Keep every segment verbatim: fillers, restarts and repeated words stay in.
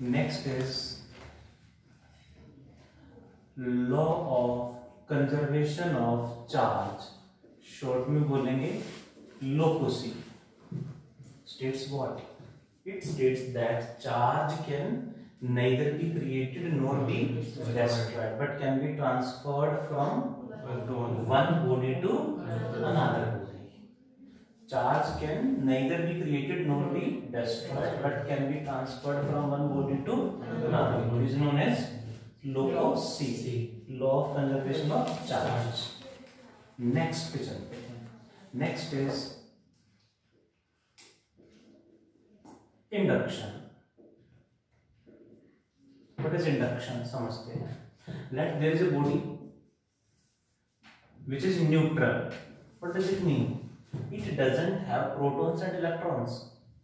Next is law of conservation of charge, short में बोलेंगे लोकोसी, states what? It states that charge can neither be created nor be destroyed, but can be transferred from one body to another body. Charge can neither be created nor be destroyed, but can be transferred from one body to another body. Is known as lococy, law of conservation of charge. Next पे चलते हैं. Next is induction. What is induction? समझते हैं. Let there is a body which is neutral. What does it mean? It doesn't have protons and electrons.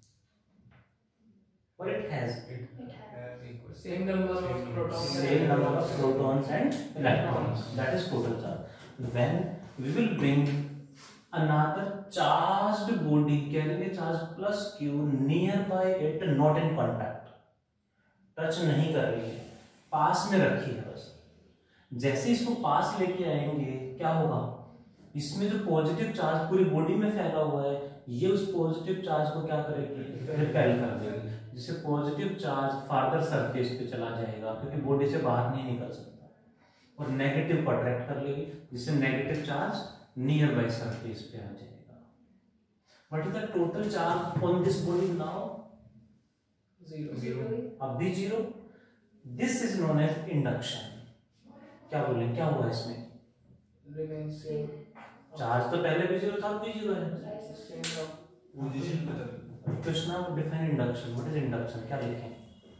What it has? It has same number of protons. Same number of protons and electrons. That is total charge. When we will bring another charged body carrying a charge plus q nearby it, not in contact, touch नहीं कर रही है, पास में रखी है बस. जैसे इसको पास लेके आएंगे क्या होगा, इसमें जो पॉजिटिव चार्ज पूरी बॉडी में फैला हुआ है ये उस पॉजिटिव चार्ज को क्या करेगी, रिपेल कर देगी, जिससे पॉजिटिव चार्ज फार्दर सरफेस पे चला जाएगा क्योंकि बॉडी से बाहर नहीं निकल सकता, और नेगेटिव को अट्रैक्ट कर लेगी जिससे negative charge nearby surface पे आ जाएगा. What is the total charge on this body now? Zero. अब भी zero. This is known as induction. क्या बोले, क्या हुआ इसमें? चार्ज तो पहले भी जीरो था, अब भी जीरो है. Krishna define induction. What is induction? क्या लिखें?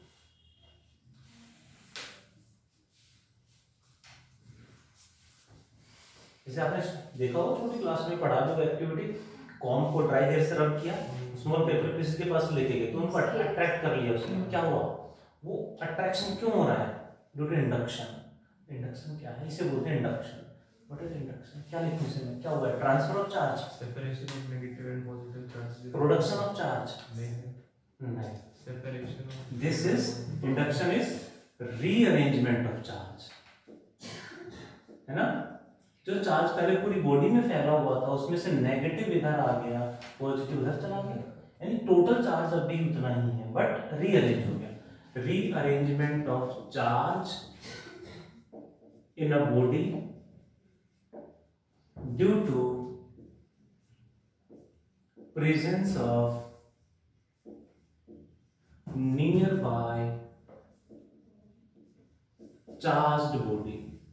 जैसे आपने देखा हो छोटी क्लास में पढ़ा जो एक्टिविटी, कॉम को ड्राई हेयर से रब किया, स्मॉल पेपर पीस के पास लेके गए तो उनको अट्रैक्ट कर लिया उसने. क्या हुआ, वो अट्रैक्शन क्यों हो रहा है? Due to induction. इंडक्शन क्या है, इसे बोलते हैं इंडक्शन. What is induction? क्या लिखूं इसे में? क्या हुआ है? Transfer of charge, separation of negative and positive charge, production of charge. नहीं नहीं, separation. This is induction is rearrangement of charge, है ना. जो चार्ज पहले पूरी बॉडी में फैला हुआ था उसमें से नेगेटिव इधर आ गया, पॉजिटिव उधर चला गया, यानी टोटल चार्ज अभी उतना ही है बट रीअरेंज हो गया. Rearrangement of charge in a body due to presence of nearby charged body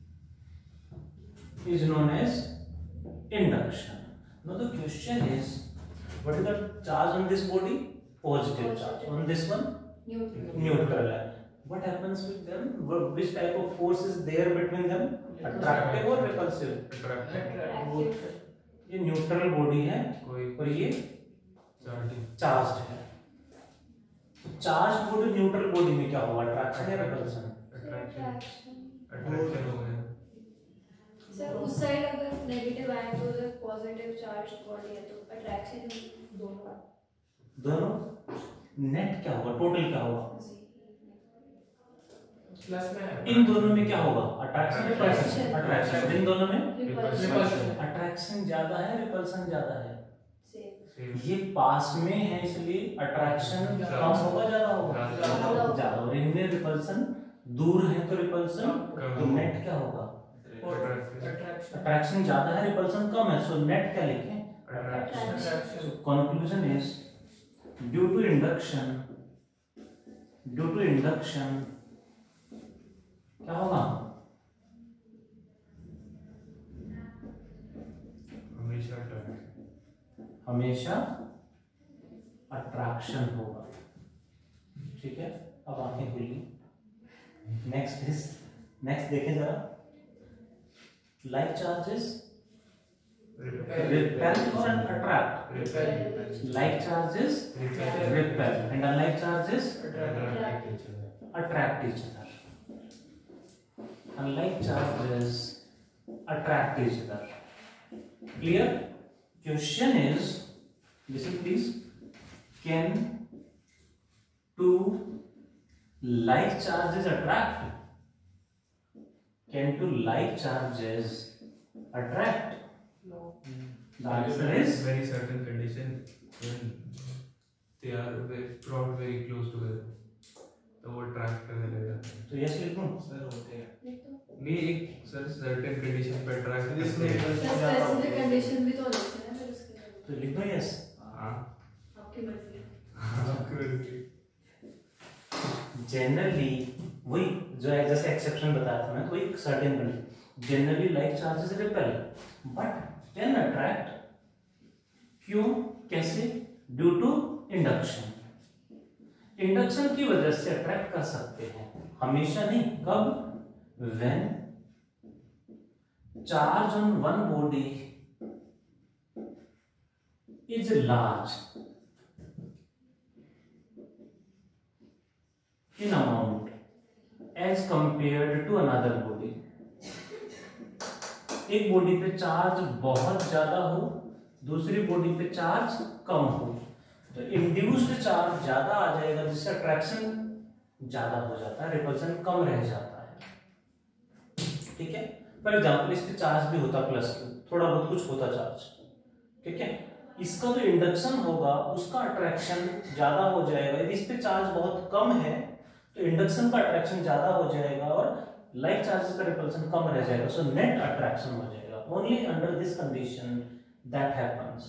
is known as induction. Now the question is, what is the charge on this body? Positive charge. On this one? Neutral. Neutral. What happens with them? Which type of force is there between them? Attractive or repulsive? Attractive. ये neutral body है और ये charged है. Charged body neutral body में क्या होगा, attraction या repulsion? Attraction. Attraction हो गया. सर उस साइड अगर नेगेटिव आए तो उधर पॉजिटिव चार्ज बॉडी है तो अट्रैक्शन दोनों दोनों नेट क्या होगा, टोटल क्या होगा? प्लस में इन दोनों में क्या होगा, अट्रैक्शन रिपल्सन? अट्रैक्शन. इन दोनों में रिपल्शन. अट्रैक्शन ज्यादा है, रिपल्सन ज्यादा है? सेम. ये पास में है इसलिए अट्रैक्शन कम होगा, ज्यादा होगा? ज्यादा. और इनमें रिपल्सन दूर है तो रिपल्सन, तो नेट क्या होगा? अट्रैक्शन ज्यादा है, रिपल्सन कम है, सो नेट क्या लिखें? Attraction. Conclusion is due to induction, due to induction क्या होगा? हमेशा हमेशा अट्रैक्शन होगा. ठीक है, अब आंखें खुली. नेक्स्ट इज, नेक्स्ट देखें जरा. Like charges repel or attract? Repel. Like charges repel and unlike charges attract each other. Unlike charges attract each other. Clear? Question is, listen please. Can two like charges attract? Can two like charges attract? No. The answer is very certain condition when they are very brought very close together, तो वो attract करने लगेगा. तो yes लिख दूं? Sir होते हैं. लिख दो। नहीं एक सर certain condition पे attract करते हैं. स्पेसिफिक कंडीशन भी तो लिखते हैं ना फिर उसके लिए। तो लिख दूं यस? हाँ. आपकी मर्जी। आपको वैसे. जनरली वही जो है जैसे एक्सेप्शन बताया था मैं, तो एक certain condition generally like charges repel but can attract. क्यों? कैसे? Due to induction. इंडक्शन की वजह से अट्रैक्ट कर सकते हैं, हमेशा नहीं. कब? When charge on one body is large in amount as compared to another body. एक बॉडी पे चार्ज बहुत ज्यादा हो, दूसरी बॉडी पे चार्ज कम हो, तो इंड्यूस्ड चार्ज ज्यादा आ जाएगा जिससे अट्रैक्शन ज्यादा हो जाता है, रिपल्सन कम रह जाता है. ठीक है. फॉर एग्जाम्पल इस पे चार्ज भी होता प्लस क्यू, थोड़ा बहुत कुछ होता चार्ज. ठीक है. इसका जो इंडक्शन होगा उसका अट्रैक्शन ज्यादा हो जाएगा. यदि इस पे चार्ज बहुत कम है तो इंडक्शन का अट्रैक्शन ज्यादा हो जाएगा और लाइक चार्जेस का रिपल्सन कम रह जाएगा. सो नेट अट्रैक्शन हो जाएगा. Only under this condition that happens.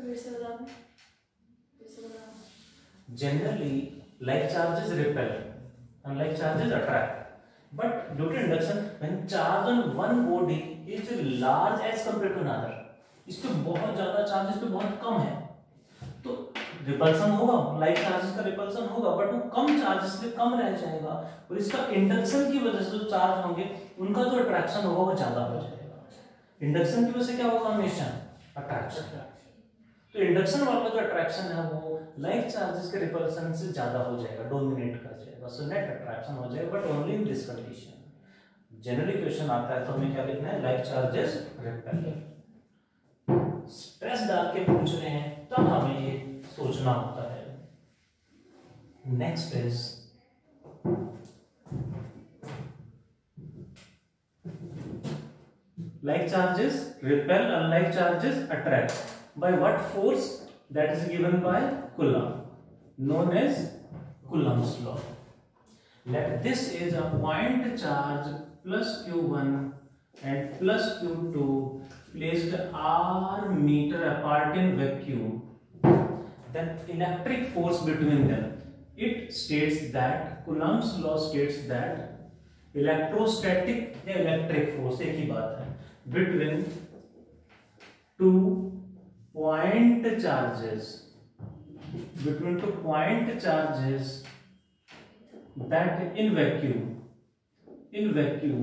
Generally like charges repel and like charges attract, but due to induction when charge on one body is large as compared to another, इस पे बहुत ज्यादा charge, इस पे बहुत कम है, तो रिपल्सन होगा, लाइक चार्जेस का रिपल्सन होगा, बट वो कम चार्जेस पे कम रह जाएगा और इसका इंडक्शन की वजह से जो चार्ज होंगे उनका जो अट्रैक्शन होगा वो ज्यादा हो जाएगा. इंडक्शन की वजह से क्या होगा? हमेशा अट्रैक्शन. तो इंडक्शन वाला जो अट्रैक्शन है वो लाइक चार्जेस के रिपल्सन से ज्यादा हो जाएगा, डोमिनेट कर जाएगा. सो नेट अट्रैक्शन हो जाएगा, but only in this condition. Generally question आता है तो हमें क्या लिखना है? Like charges repel. स्ट्रेस डाल के पूछ रहे हैं तब हमें ये सोचना होता है. Next is like charges repel, unlike charges attract. By what force? That is given by Coulomb, known as Coulomb's law. Let this is a point charge plus q one and plus q two placed r meter apart in vacuum. Then electric force between them. It states that Coulomb's law states that electrostatic या electric force एक ही बात है between two point charges between two point charges that in vacuum in vacuum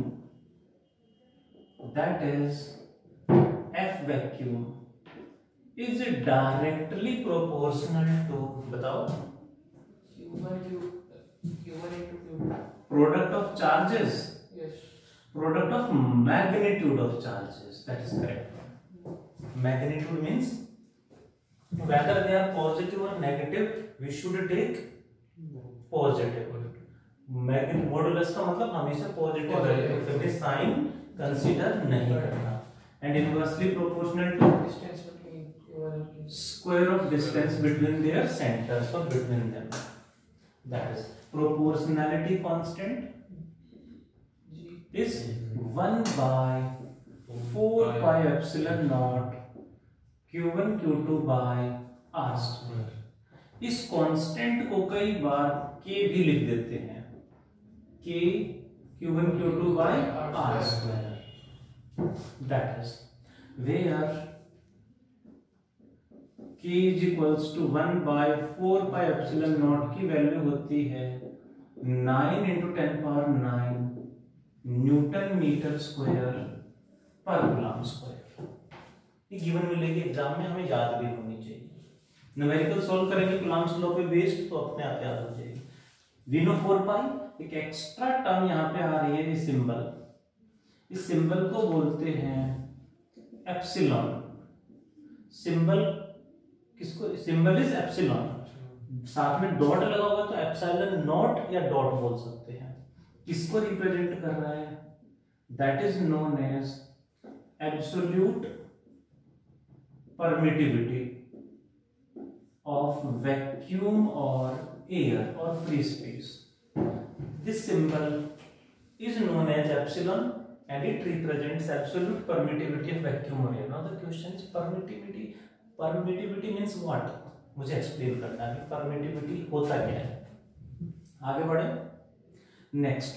that is F vacuum is directly proportional to बताओ Q one Q Q one into Q two. product of charges. Yes. Product of magnitude of charges. That is correct. Magnitude means whether they are positive or negative, we should take positive. Magnitude modulus का मतलब हमेशा positive है, कभी sign consider नहीं करना. And inversely proportional to Distance between Q one and Q two. square of distance between their centers or between them. That is proportionality constant is one by four pi epsilon naught q one q two by r square. इस constant को कई बार k भी लिख देते हैं, k q one q two by r square. That is where k is equals to one by four pi epsilon naught की value होती है nine into ten power nine newton metre square पर coulomb square. ये given मिलेगी exam में, हमें याद भी होनी चाहिए. न्यूमेरिकल सॉल्व करेंगे कूलम्स लॉ पे बेस्ड तो अपने आप याद हो जाएगी. We know four pi. एक एक्स्ट्रा टर्म यहाँ पे आ रही है, ये सिंबल. इस सिंबल को बोलते हैं एप्सिलॉन. सिंबल किसको? Symbol is epsilon. साथ में डॉट लगा होगा तो एप्सिलॉन नॉट या डॉट बोल सकते हैं। किसको रिप्रेजेंट कर रहा है? That is known as absolute permittivity of vacuum और एयर और free space. This symbol is known as epsilon and it represents absolute permittivity of vacuum or air. Now the question is permittivity. Permittivity means what? मुझे explain करना है permittivity होता क्या है। आगे बढ़े। नेक्स्ट,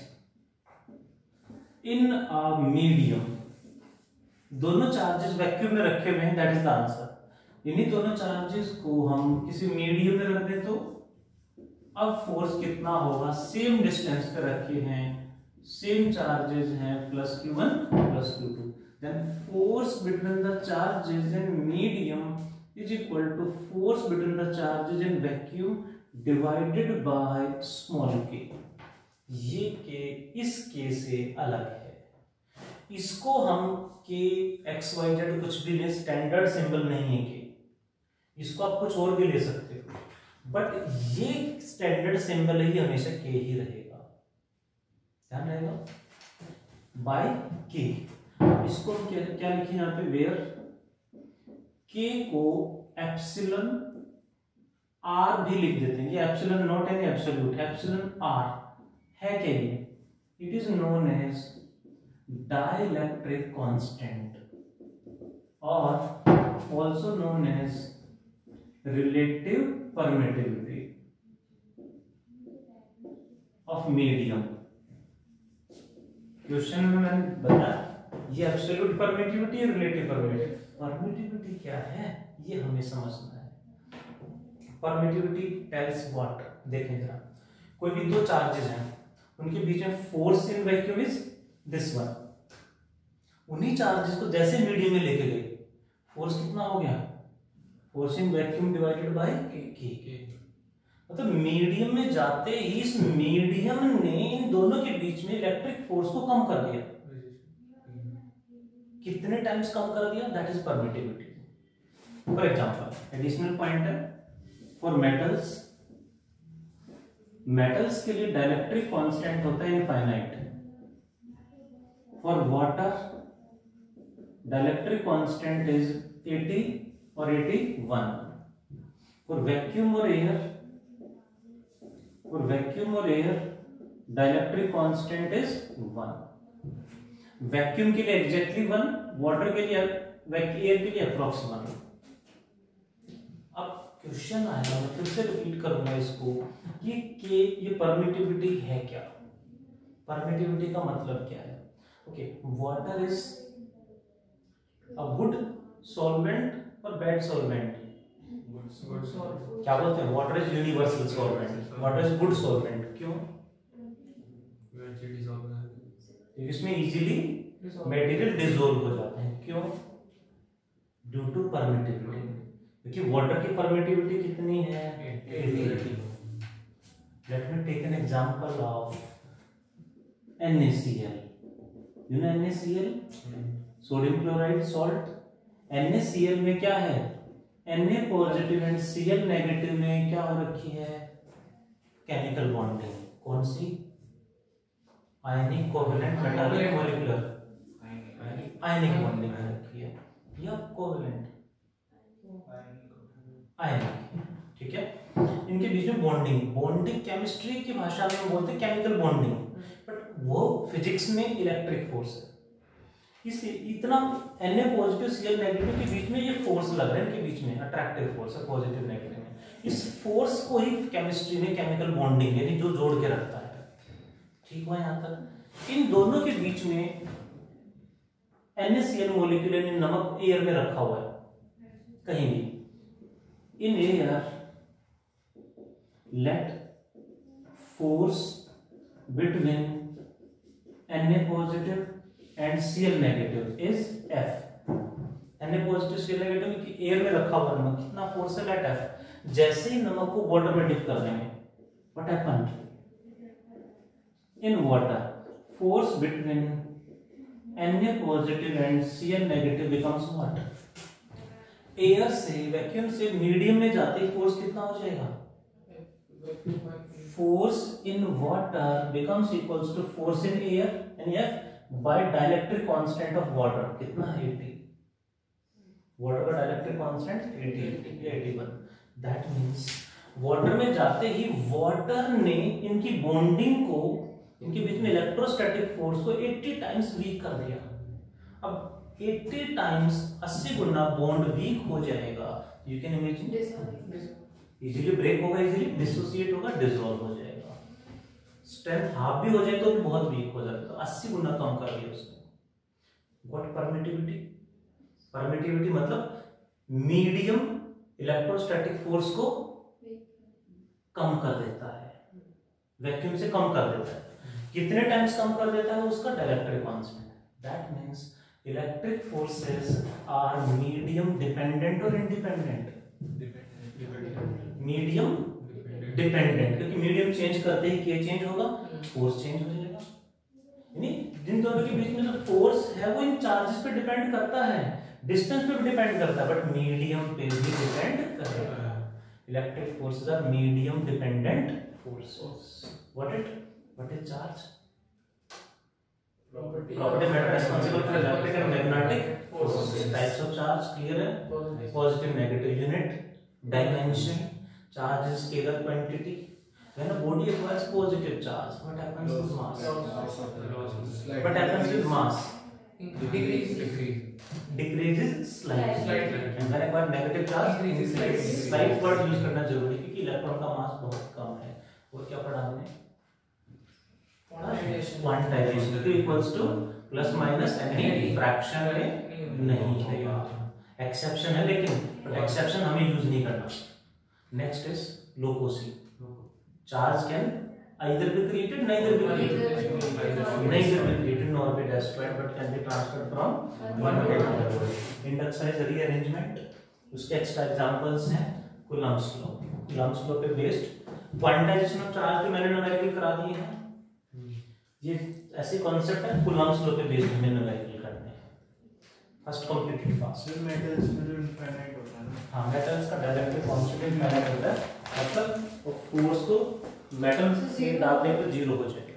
इन अ मीडियम दोनों charges vacuum में रखे हुए हैं, दैट इज द आंसर। इन्हीं दोनों चार्जेस को हम किसी मीडियम में रख दें तो अब फोर्स कितना होगा? सेम डिस्टेंस पे रखे हैं, सेम चार्जेस हैं, plus q one plus q two, then force between the charges in medium is equal to force between the charges in vacuum divided by small k. ये के इस के से अलग है, इसको हम के एक्स वाई जेड कुछ भी ले, स्टैंडर्ड सिंबल नहीं है के, इसको आप कुछ और भी ले सकते हो, बट ये स्टैंडर्ड सिंबल ही हमेशा के ही रहेगा, ध्यान रहेगा, बाय के। इसको हम क्या, क्या लिखे यहाँ पे? वेयर के को एप्सिलॉन आर भी लिख देते हैं। ये epsilon naught any absolute, epsilon r है क्या? ये it is known as dielectric constant और also known as relative permittivity of medium. Question में मैंने बताया ये एब्सोल्यूट परमिटिविटी और रिलेटिव परमिटिविटी। परमिटिविटी क्या है ये हमें समझना है। Permittivity tells what? देखें जरा, कोई भी दो चार्जेस हैं, उनके बीच में force in vacuum is this one. उन्हीं चार्जेस को जैसे मीडियम में लेके गए, फोर्स कितना हो गया? Force in vacuum divided by k. मतलब मीडियम में जाते ही इस मीडियम ने इन दोनों के बीच में इलेक्ट्रिक फोर्स को कम कर दिया। कितने टाइम्स कम कर दिया? That is permittivity. For example, additional point है फॉर मेटल्स। मेटल्स के लिए डाइलेक्ट्रिक कांस्टेंट होता है infinite. For water dielectric constant is eighty और इक्यासी। फॉर वैक्यूम और एयर फॉर वैक्यूम और air dielectric constant is one. Vacuum के लिए एग्जैक्टली वन, वाटर के लिए, एयर के लिए अप्रॉक्स वन। अब क्वेश्चन आएगा, मैं फिर से रिपीट करूंगा इसको कि के ये परमिटिविटी है क्या? परमिटिविटी का मतलब क्या है? Okay, water is a good solvent और बैड सॉल्वेंट? क्या बोलते हैं? Water is universal solvent, water is good solvent. क्यों? इसमें इजीली मटेरियल डिसॉल्व हो जाते हैं। क्यों? Due to permittivity. क्योंकि वाटर की परमिटिविटी कितनी है? Eighty. Let me take an example of NaCl। You know NaCl, sodium chloride salt. NaCl में क्या है? Na positive and Cl negative में क्या हो रखी है? Chemical bonding. कौन सी? Ionic covalent metallic molecular ionic bonding हो रखी है, या कोवेलेंट आयनिक। ठीक है, इनके बीच में बॉन्डिंग। बॉन्डिंग केमिस्ट्री की भाषा में बोलते हैं केमिकल बॉन्डिंग, बट वो फिजिक्स में इलेक्ट्रिक फोर्स है। इस इतना Na पॉजिटिव Cl नेगेटिव के बीच में ये फोर्स लग रहा है, इनके बीच में अट्रैक्टिव फोर्स है, पॉजिटिव नेगेटिव में। इस फोर्स को ही केमिस्ट्री में केमिकल बॉन्डिंग यानी जो जोड़ के रखता है। ठीक हुआ यहाँ तक? इन दोनों के बीच में NaCl मॉलिक्यूल यानी नमक एयर में रखा हुआ है कहीं भी। In air let force between Na positive and Cl negative is F। Na positive Cl negative की एयर में रखा हुआ नमक, कितना फोर्स है? Let F। जैसे ही नमक को वाटर में डिप कर देंगे, what happened? In water force between Na positive and Cl negative becomes what? Air से, वैक्यूम से मीडियम में जाते ही फोर्स कितना हो जाएगा? force in water becomes equals to force in air and F by dielectric constant of water. कितना है? eighty. Water का dielectric constant eighty, eighty-one. That means water में जाते ही water ने इनकी bonding को, इनके बीच में electrostatic force को eighty times weak कर दिया. अब eighty times अस्सी गुना bond weak हो जाएगा. You can imagine. Easily break होगा, इजीली डिसोसिएट होगा, डिसॉल्व हो जाएगा. स्ट्रेंथ हाफ भी हो जाए तो भी बहुत वीक हो जाता है. तो अस्सी गुना कम कर दिया उसने. What permittivity? परमिटिविटी मतलब मीडियम इलेक्ट्रोस्टैटिक फोर्स को कम कर देता है, वैक्यूम से कम कर देता है. कितने टाइम्स कम कर देता है? उसका dielectric constant. That means electric forces are medium dependent और इंडिपेंडेंट. मीडियम डिपेंडेंट, क्योंकि मीडियम चेंज करते ही क्या चेंज होगा? फोर्स चेंज हो जाएगा. यानी जिन दोनों के बीच में जो फोर्स है वो इन चार्जेस पे डिपेंड करता है, डिस्टेंस पे भी डिपेंड करता है, बट मीडियम पे भी डिपेंड करेगा. Electric forces are medium dependent forces. What it what is charge? Property. Property matter responsible for electric and magnetic forces. Types of charge clear है? Positive, negative. Unit, dimension. Charge is scalar quantity. When a body acquires positive charge, what happens with mass? What happens with mass? Decrease. Decreases slightly. And when acquire negative charge, increases. Slight word use करना जरूरी है क्योंकि electron का मास बहुत कम है. और क्या पढ़ा हमने? Quantization equals to plus minus any fraction में नहीं होगा. एक्सेप्शन है लेकिन एक्सेप्शन हमें यूज नहीं करना. नेक्स्ट इज लोकोसी. Charge can either be created neither be created neither be created nor be destroyed but can be transferred from one to another. Index size rearrangement, उसके एक्स्ट्रा एग्जांपल्स हैं. Coulomb's law. Coulomb's law पे based quantization of charge पे मैंने numerical करा दिए हैं. ये ऐसे कॉन्सेप्ट है कूलम्ब्स लॉ पे बेस्ड में न्यूमेरिकल करने हैं. First completed fast. मेटल्स में जो इनफाइनाइट होता है ना, हाँ मेटल्स का डायरेक्टली कांस्टेंट इनफाइनाइट होता है. मतलब वो फोर्स को मेटल से डालने पे जीरो हो जाएगा.